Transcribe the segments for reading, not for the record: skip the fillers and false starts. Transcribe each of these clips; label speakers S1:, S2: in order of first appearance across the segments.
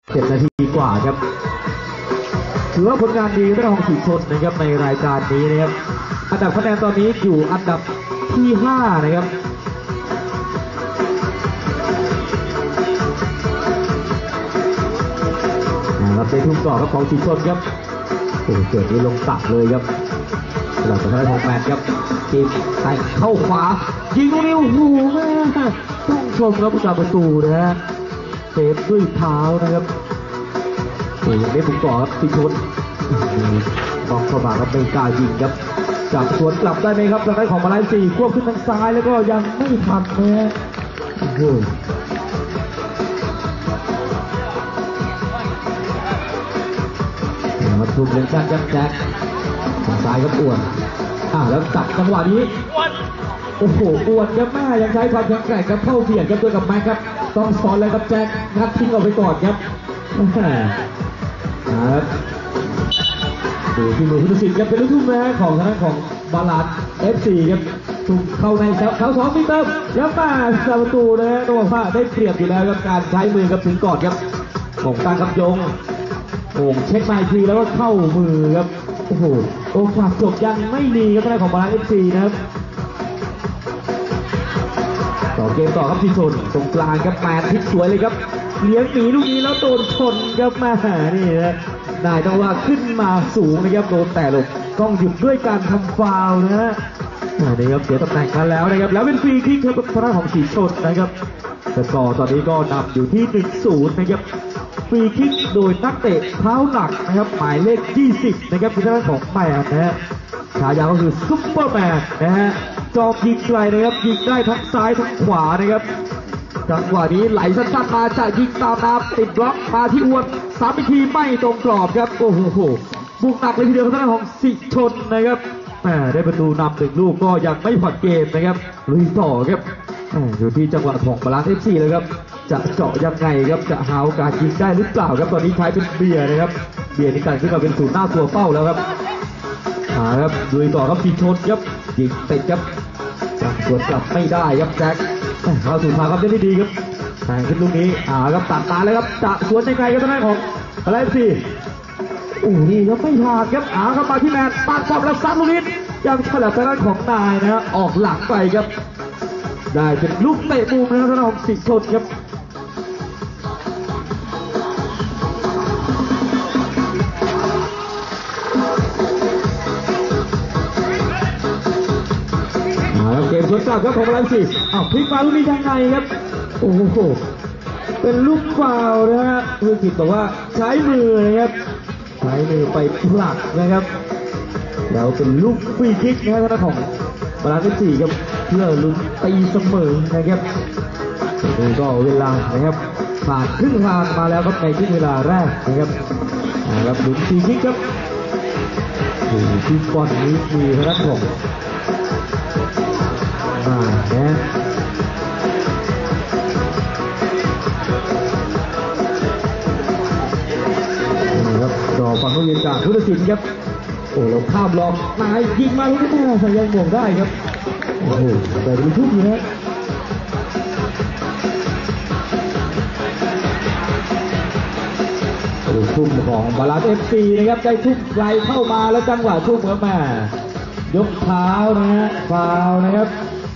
S1: 7 นาทีกว่าครับถือว่าผลงานดีเรื่องของสีชนนะครับในรายการนี้นะครับอันดับคะแนนตอนนี้อยู่อันดับที่5นะครับในทุ่มต่อครับของสีชนครับโอ้เกิดนี้ลงตักเลยครับสำหรับทางด้านของแมนครับทีมแต่งเข้าขวายิงลูกนี้โอ้โหแม่ต้องชมครับผู้จ่าประตูนะฮะเซฟด้วยเท้านะครับโอ้ยังได้บุกต่อครับสีชนบอลเข้ามาครับไม่กล้ายิงครับจากสวนกลับได้ไหมครับทางด้านของมาเลเซียควบขึ้นทางซ้ายแล้วก็ยังไม่ทันนะโอ้โหมาทุบเล่นกันจับแจ็คทางซ้ายก็อ้วนแล้วตัดจังหวะนี้โอ้โหอ้วนครับแม่ยังใช้ความแข็งแกร่งครับเข้าเบียดครับด้วยกับแม็กครับต้องสอนเลยครับแจ็คงัดทิ้งออกไปก่อนครับดูที่มือพุทธศิษย์ครับเป็นลูกทุ่งนะของทางด้านของบาลาด FC ครับถูกเข้าในเขา2มิเตอร์แล้วมาประตูนะต้องบอกว่าได้เปรียบอยู่แล้วครับการใช้มือครับถึงก่อนครับของตั้งครับยงโอ่งเช็คไมค์ทีแล้วก็เข้ามือครับโอ้โหโอกาสจบยังไม่ดีครับทางด้านของบาลาด FC นะครับต่อเกมต่อครับที่ชนตรงกลางครับแมนพลิกสวยเลยครับเลี้ยงหนีลูกนี้แล้วโดนชนครับมานี่นะนายต้องว่าขึ้นมาสูงนะครับโดนแต่ลงต้องหยุดด้วยการทำฟาวล์นะฮะนี่ครับเสียตำแหน่งกันแล้วนะครับแล้วเป็นฟรีคิกครับทางด้านของสีชนนะครับสกอร์ตอนนี้ก็นำอยู่ที่ 1-0 นะครับฟรีคิกโดยนักเตะเท้าหนักนะครับหมายเลข20นะครับทางด้านของแมนนะฮะฉายาก็คือซุปเปอร์แมนนะฮะจอมยิงไกลนะครับยิงได้ทั้งซ้ายทั้งขวานะครับจังหวะนี้ไหลสั้นๆมาจะยิงตามน้ำติดบล็อกมาที่อ้วน3 วิธีไม่ตรงกรอบครับโอ้โหบุกหนักเลยทีเดียวทางด้านของสิชนนะครับได้ประตูนำ1 ลูกก็ยังไม่ผ่อนเกมนะครับลุยต่อครับอยู่ที่จังหวะของบาลานซ์ FC เลยครับจะเจาะยังไงครับจะหาโอกาสยิงได้หรือเปล่าครับตอนนี้ใช้เป็นเบียร์นะครับเบียร์ในการขึ้นมาเป็นศูนย์หน้าตัวเป้าแล้วครับครับลุยต่อครับสิชนครับยิงติดครับสวนกลับไม่ได้ครับแจ็คเข้าสู่ทางครับได้ดีครับแทงขึ้นลูกนี้ครับตัดตาแล้วครับจะสวนยังไงครับทางด้านของอะไรสินี่ครับไม่ผ่านครับครับมาที่แมนปาดขอบแล้วซัดลูกนี้ยังฉลับทางด้านของนายนะออกหลังไปครับได้เป็นลูกเตะมุมนะครับทางด้านของสิชนครับเกมสวนกลับครับของอะไรสิพลิกมาลูกนี้ยังไงครับโอ้โหเป็นลูกฟาวล์นะฮะผู้ผิดบอกว่าใช้มือนะครับใช้มือไปผลักนะครับแล้วเป็นลูกฟรีคิกนะครับทางด้านของบาลานซ์ 4ครับเพื่อลุ้นตีเสมอนะครับนี่ก็เวลานะครับผ่านครึ่งทางมาแล้วครับในครึ่งเวลาแรกนะครับครับลุ้นฟรีคิกครับที่บอลนี้มีทางด้านของนะครับรอฟังลูกยิงจากพุทธศิลป์ครับเราข้ามล็อกนายยิงมาลูกนี้ใส่ยังบ่งได้ครับแต่ดูทุกทีนะทุ่มของบาลานซ์ FC นะครับได้ทุ่มไกลเข้ามาแล้วจังหวะทุ่มเข้ามายกเท้านะฮะฟาวล์นะครับ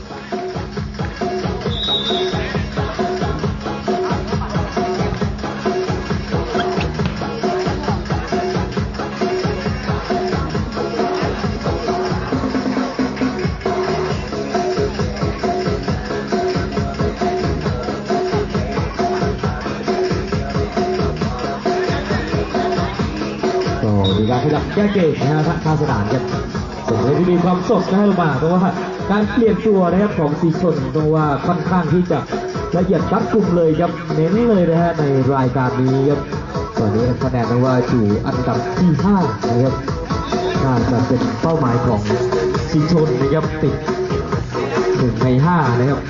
S1: มีการขยับแก้เกมนะฮะข้าสนามครับส่งเลยที่มีความสดนะลงมาเพราะว่าการเปลี่ยนตัวนะครับของสีชนต้องว่าค่อนข้างที่จะละเอียดรัดกุมเลยครับเน้นเลยนะฮะในรายการนี้ครับตอนนี้คะแนนว่าอยู่อันดับที่5นะครับน่าจะเป็นเป้าหมายของสีชนนะครับติด1 ใน 5นะครับ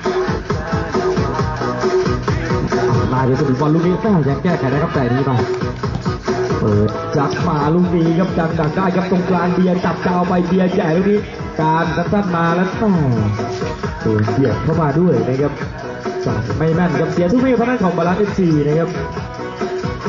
S1: มาดูสนุกบอลลูกนี้ยังแก้ไขได้ครับแต่นี้มาเปิดจับมาลูกนี้ครับจังดักได้ครับตรงกลางเบียร์จับดาวไปเบียร์ใหญ่ลูกนี้การสั้นมาแล้วเบียดเข้ามาด้วยนะครับสั่งไม่แม่นครับเสียทุกเมื่อทางด้านของบาลานซ์ FC นะครับ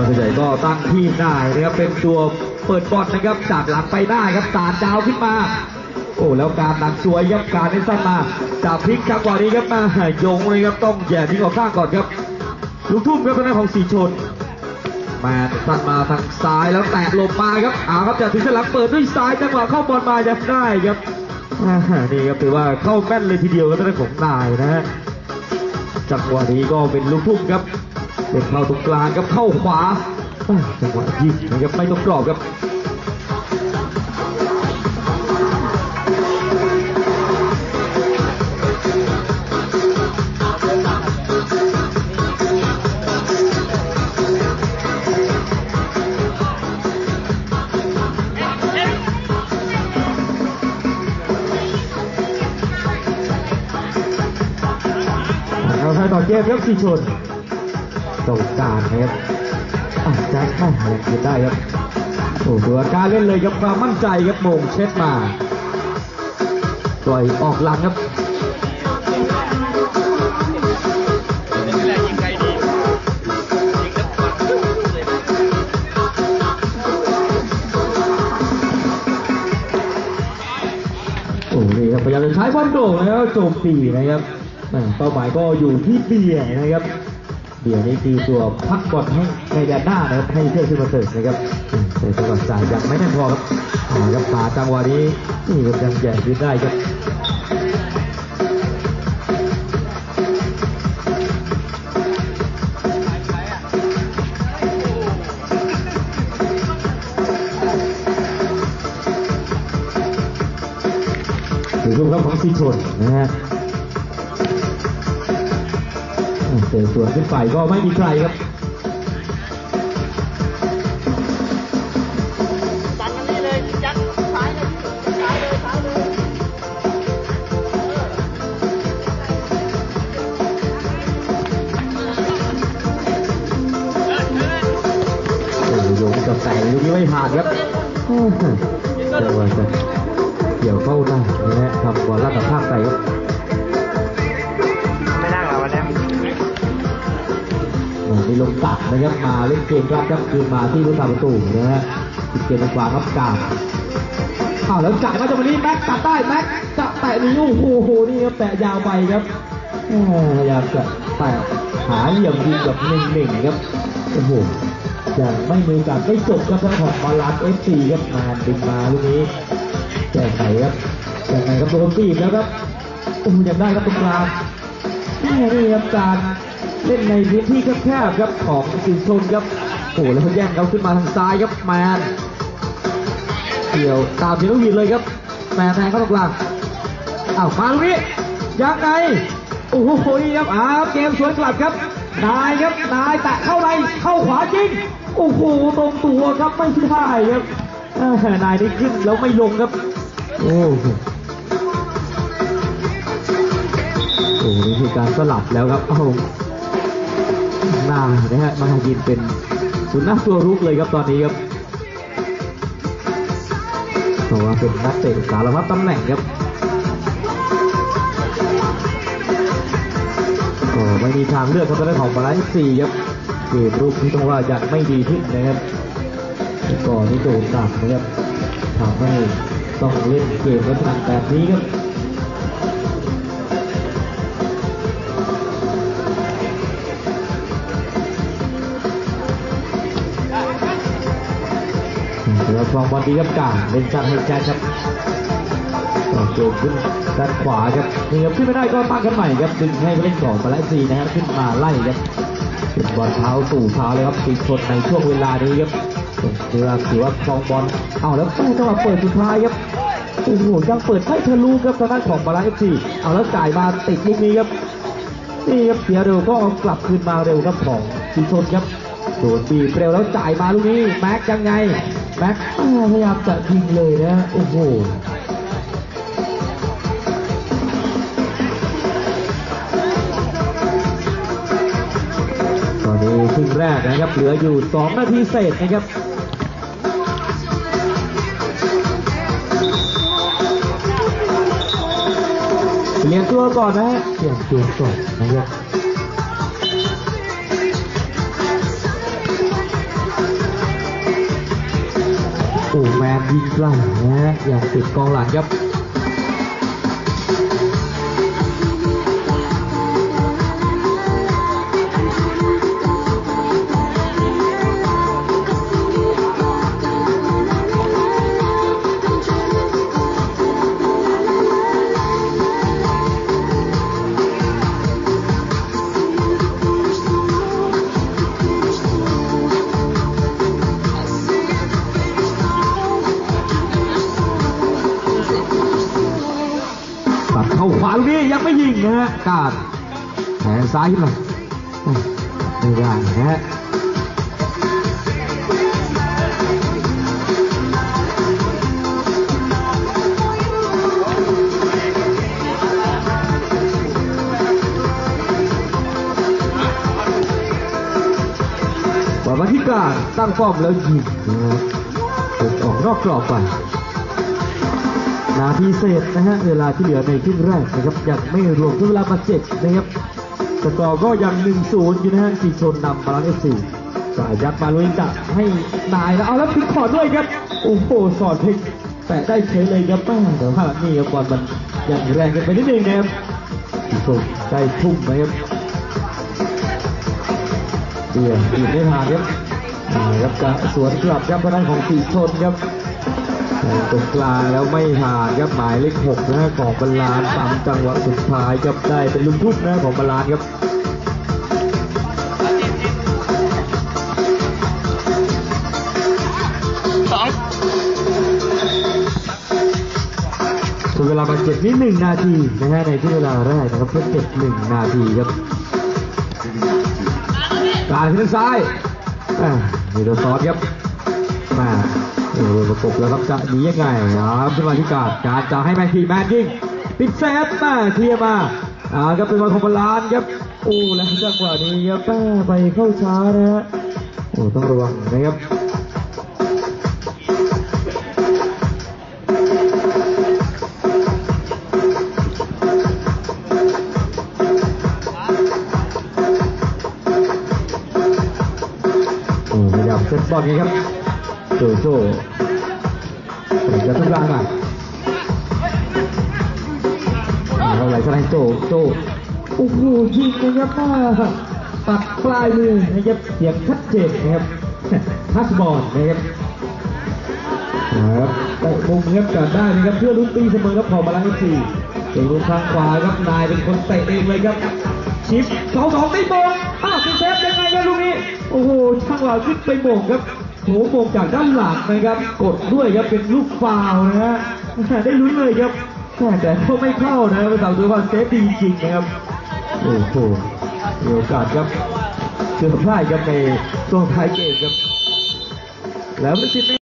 S1: ส่วนใหญ่ก็ตั้งทีมได้นะครับเป็นตัวเปิดบอลนะครับจากหลังไปได้ครับสาดดาวขึ้นมาโอ้แล้วการดักสวยครับการได้สั้นมาจากพลิกจังหวะนี้ครับมาโยงเลยครับต้องแย่ทิ้งออกข้างก่อนครับลูกทุ่มครับทางด้านของสีชนมาสั้นมาทางซ้ายแล้วแตะลงมาครับครับจะถึงเส้นหลังเปิดด้วยซ้ายจังหวะเข้าบอลมายังได้ครับนี่ครับถือว่าเข้าแม่นเลยทีเดียวครับทางด้านของนายนะฮะจังหวะนี้ก็เป็นลูกทุ่มครับเป็นเข้าตรงกลางครับเข้าขวาจังหวะยิงนะครับไม่ต้องกรอบครับเราใช้ต่อเกมครับสีชนตรงกลางนะครับแจ็คแม่ยังได้ครับโอ้ตัวการเล่นเลยครับความมั่นใจครับมงเช็ดมาปล่อยออกหลังครับโอ้นี่ครับพยายามจะใช้บอลโด่งแล้วโจมตีนะครับเป้าหมายก็อยู่ที่เบียร์นะครับเบียร์นี่คือตัวพักบอลให้ในแดนหน้านะครับให้เพื่อนขึ้นมาเติร์นะครับแต่จังหวะจ่ายยังไม่แน่นพอครับครับป่าจังหวะนี้นี่ยังแย่ขึ้นได้ครับถือลูกครับของสีชนนะฮะเตะสวนขึ้นไปก็ไม่มีใครครับจัดมันนี่เลยจัดซ้ายเลยซ้ายเลยซ้ายเลยโอ้โหกับแต่ลูกนี้ไม่ผ่านครับเดี๋ยวว่าจะเกี่ยวเข้าได้นะฮะทำบอลลาดตะภาคใส่ครับมีลงตัดนะครับมาเล่นเกมรับครับคืนมาที่ผู้ทำประตูนะฮะติดเกมกว่าครับกาแล้วจ่ายมาจากวันนี้แม็กตัดได้แม็กจะแตะนี่โอ้โหนี่ครับแตะยาวไปครับพยายามจะแตะหาเหลี่ยมยิงแบบหนึ่งครับโอ้โหยังไม่มีการได้จบครับทางของบอลลัสFCครับมาดึงมาลูกนี้แก้ไขครับแก้ไขครับโดนตีบแล้วครับโอ้ยังได้ครับตรงกลางนี่ครับการเล่นในพื้นที่แคบๆครับของสีชนครับโอ้แล้วเขาแย่งเขาขึ้นมาทางซ้ายครับแมนเกี่ยวตามที่ต้องยินเลยครับแมนแทงเข้าตรงกลางมาลูกนี้ยังไงโอ้โหนี่ครับเกมสวนกลับครับนายครับนายแตะเข้าในเข้าขวาจริงโอ้โหตรงตัวครับไม่ได้ครับนายได้ขึ้นแล้วไม่ลงครับโอ้นี่คือการสลับแล้วครับหน้านะฮะมายินเป็นสุนัขตัวรุกเลยครับตอนนี้ครับเพราะว่าเป็นนักเตะสารพัดตำแหน่งครับก็ไม่มีทางเลือกครับตอนนี้ของบาลานซ์4ครับเกมรุกที่ต้องว่ายังไม่ดีขึ้นนะครับก่อนที่โดนตัดนะครับทำให้ต้องเล่นเกมลักษณะแบบนี้ครับเราคลองบอลดีครับกาเล่นจัดให้แจ็คครับโจมขึ้นด้านขวาครับนี่ครับขึ้นไม่ได้ก็ตั้งกันใหม่ครับดึงให้เล่นก่อนมาไล่ซีนะครับขึ้นมาไล่ครับเป็นบอลเท้าสู่เท้าเลยครับตีชนในช่วงเวลานี้ครับถือว่าคลองบอลแล้วจังหวะเปิดสุดท้ายครับโอ้โหยังเปิดให้ทะลุครับทางด้านของบาลานซ์ซีแล้วจ่ายมาติดลูกนี้ครับนี่ครับเสียเร็วก็กลับคืนมาเร็วครับของตีชนครับโดนบีบเร็วแล้วจ่ายมาลูกนี้แม็กยังไงแม็กพยายามจะยิงเลยนะโอ้โหตอนนี้ครึ่งแรกนะครับเหลืออยู่2 นาทีเศษนะครับเปลี่ยนตัวก่อนนะฮะเปลี่ยนตัวก่อนนะครับนยิงไกลนะอย่างติดกองหลังครับเข้าขวาลูกนี้ยังไม่ยิงนะฮะกาดแขนซ้ายขึ้นมาไม่ได้นะฮะว่ามาที่กาดตั้งป้อมแล้วยิงนะฮะออกนอกกรอบไปนาทีเศษนะฮะเวลาที่เหลือในครึ่งแรกนะครับยังไม่รวมเวลาบาดเจ็บนะครับสกอร์ก็ยัง 1-0 อยู่นะฮะสีชนนำบาลานซ์ FC สายยัดมาลุยจับให้นายแล้วเอาแล้วถึงขอดด้วยครับโอ้โหสอดเพลงแต่ได้เฉยเลยครับป้าแต่ว่านี่ครับบอลมันยังแรงกันไปนิดนึงนะครับสีชนได้ทุ่มนะครับเดี๋ยวยิงได้ผ่านครับครับจะสวนกลับครับทางด้านของสีชนครับตรงกลางแล้วไม่ผ่านครับหมายเลข 6นะของบาลานซ์ตามจังหวะสุดท้ายครับได้เป็นลูกทุ่มนะของบาลานซ์ครับส่วนเวลาบาดเจ็บนี้1 นาทีนะฮะในที่เวลาแรกนะครับเพิ่มเจ็บ1 นาทีครับการขึ้นซ้ายมีตัวซอสครับประกบแล้วครับจะหนียังไงครับขึ้นมาที่การจะให้แมนยิงปิดเซฟเคลียร์มาครับเป็นบอลของบาลานซ์ครับโอ้แล้วจังหวะนี้ครับไปเข้าช้านะฮะโอ้ต้องระวังนะครับพยายามเซตบอลนี้ครับโจจะทุกรางอ่ะเราไหลสไลด์โจโอ้โหยิงนะครับปัดปลายมือนะครับเสียงชัดเจนนะครับทัชบอลนะครับเตะมุมครับจัดได้นะครับเพื่อลุ้นตีเสมอครับของบาลานซ์ FC เตะลูกทางขวาครับนายเป็นคนเตะเองเลยครับชิป2-2ได้โมงติดเซฟยังไงครับลูกนี้โอ้โหช่างหล่อขึ้นไปโมงครับโหโมงจากด้านหลังนะครับกดด้วยครับเป็นลูกฟาวล์นะฮะได้ลุ้นเลยครับแต่ก็ไม่เข้านะเป็นสาวตัวว่าเซฟดีจริงนะครับโอ้โหมีโอกาสครับเกือบพลาดครับในช่วงท้ายเกมครับแล้ว